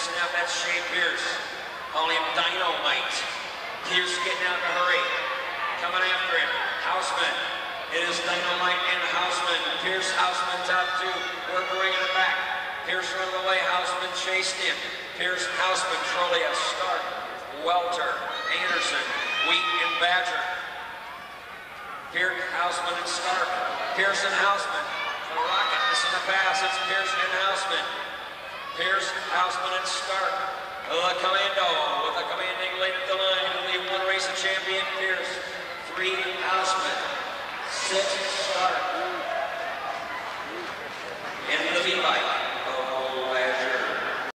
snap, that's Shea Pearce. Call him Dynamite. Pearce getting out in a hurry. Coming after him, Houseman. It is Dynamite and Houseman. Pearce, Houseman, top two. Work the ring in the back. Pearce running away, Houseman chased him. Pearce, Houseman, Trolia, Stark, Welter, Anderson, Wheat, and Badger. Pearce, Houseman, and Stark. Pearce and Houseman. The rocket, missing the pass. It's Pearce and Houseman. Pearce, Houseman, and Stark. The commando with a commanding late at the line. Only one race of champion, Pearce. 3, Houseman. 6,